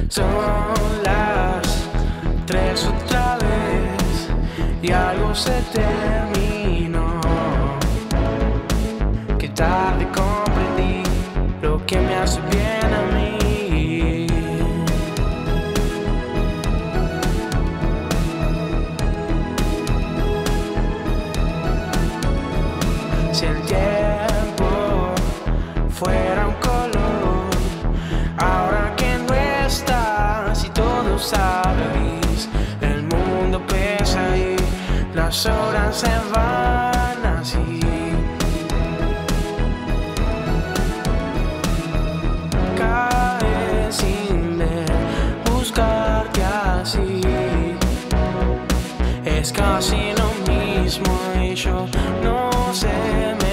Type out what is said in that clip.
Son las 3 otra vez y algo se terminó. Qué tarde comprendí lo que me hace bien a mí. Si el tiempo fuera un color, ahora que no estás y todo sabe gris, el mundo pesa y las horas se van así. Caes sin ver, buscarte así es casi lo mismo y yo no sé.